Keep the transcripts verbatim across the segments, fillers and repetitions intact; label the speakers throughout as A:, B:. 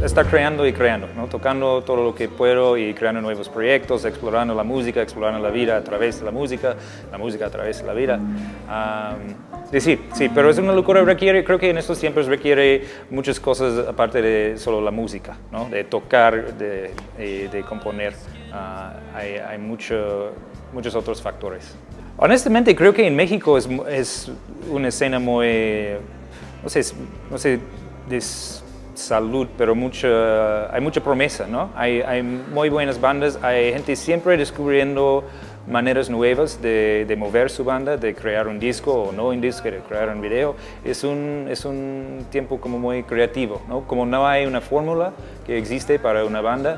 A: estar creando y creando, ¿no? Tocando todo lo que puedo y creando nuevos proyectos, explorando la música, explorando la vida a través de la música, la música a través de la vida. Um, sí, sí, sí, pero es una locura, requiere, creo que en estos tiempos requiere muchas cosas aparte de solo la música, ¿no? De tocar, de, de, de componer. Uh, hay hay mucho, muchos otros factores. Honestamente, creo que en México es, es una escena muy, no sé, no sé, de salud, pero mucha, hay mucha promesa, ¿no? Hay, hay muy buenas bandas, hay gente siempre descubriendo maneras nuevas de, de mover su banda, de crear un disco o no un disco, de crear un video. Es un, es un tiempo como muy creativo, ¿no? Como no hay una fórmula que existe para una banda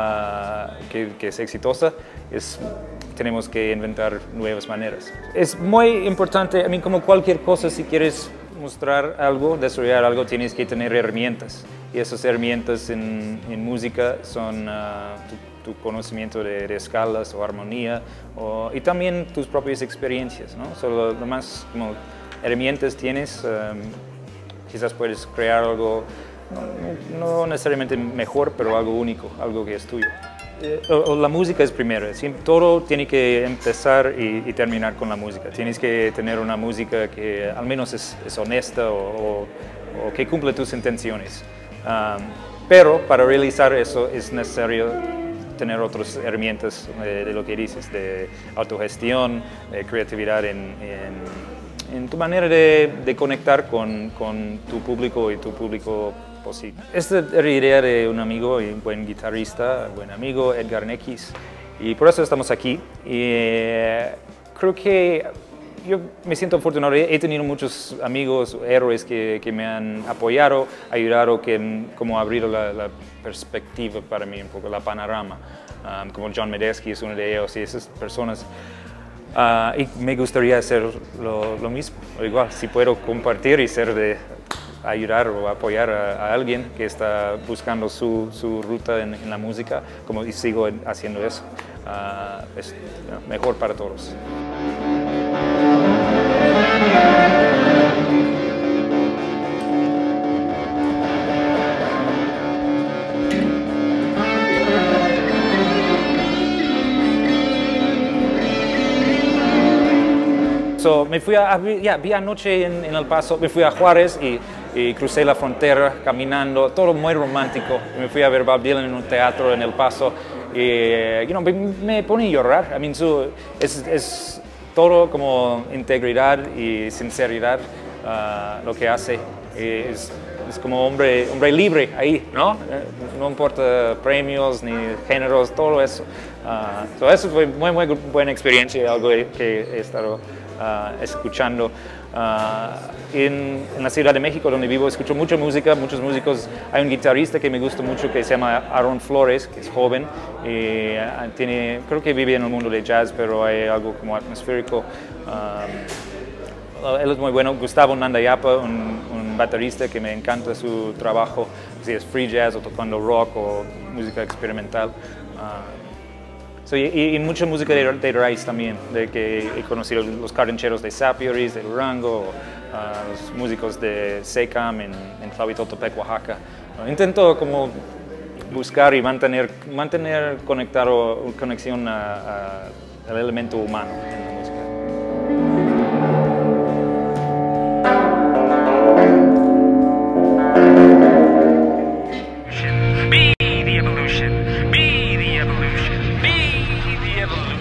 A: uh, que, que es exitosa, es, tenemos que inventar nuevas maneras. Es muy importante, I mean, como cualquier cosa, si quieres mostrar algo, desarrollar algo, tienes que tener herramientas. Y esas herramientas en, en música son uh, tu, tu conocimiento de, de escalas o armonía, o, y también tus propias experiencias, ¿no? Solo lo más como herramientas tienes, um, quizás puedes crear algo, no, no necesariamente mejor, pero algo único, algo que es tuyo. Eh, o, o la música es primero, siempre, todo tiene que empezar y, y terminar con la música. Tienes que tener una música que al menos es, es honesta o, o, o que cumple tus intenciones. Um, pero para realizar eso es necesario tener otras herramientas de, de lo que dices, de autogestión, de creatividad en, en, en tu manera de, de conectar con, con tu público y tu público posible. Esta era la idea de un amigo y un buen guitarrista, buen amigo, Edgar Nequis, y por eso estamos aquí. Y eh, creo que yo me siento afortunado, he tenido muchos amigos, héroes que, que me han apoyado, ayudado, que como abrir la, la perspectiva para mí, un poco la panorama, um, como John Medeski es uno de ellos y esas personas. Uh, y me gustaría hacer lo, lo mismo, o igual, si puedo compartir y ser de ayudar o apoyar a, a alguien que está buscando su, su ruta en, en la música, como y sigo haciendo eso, uh, es uh, mejor para todos. So, me fui a, ya, vi anoche en, en El Paso, me fui a Juárez y, y crucé la frontera caminando, todo muy romántico. Me fui a ver Bob Dylan en un teatro en El Paso y you know, me, me pone a llorar. I mean, su, es, es todo como integridad y sinceridad uh, lo que hace. Es, es como hombre, hombre libre ahí, ¿no? No importa premios ni géneros, todo eso. Uh, so eso fue muy, muy buena experiencia, algo que he estado Uh, escuchando. Uh, en, en la Ciudad de México, donde vivo, escucho mucha música, muchos músicos. Hay un guitarrista que me gusta mucho que se llama Aaron Flores, que es joven, y uh, tiene, creo que vive en el mundo de jazz, pero hay algo como atmosférico. Um, él es muy bueno. Gustavo Nandayapa, un, un baterista que me encanta su trabajo, si es free jazz o tocando rock o música experimental. Uh, So, y, y mucha música de, de raíz también, de que he conocido los carrancheros de Sapioris, de Durango, uh, los músicos de SECAM en, en Tlahuitotepec, Oaxaca. Uh, intento como buscar y mantener, mantener conectado, conexión a, a, al elemento humano en la música.
B: Be the evolution, be the evolution, be the evolution.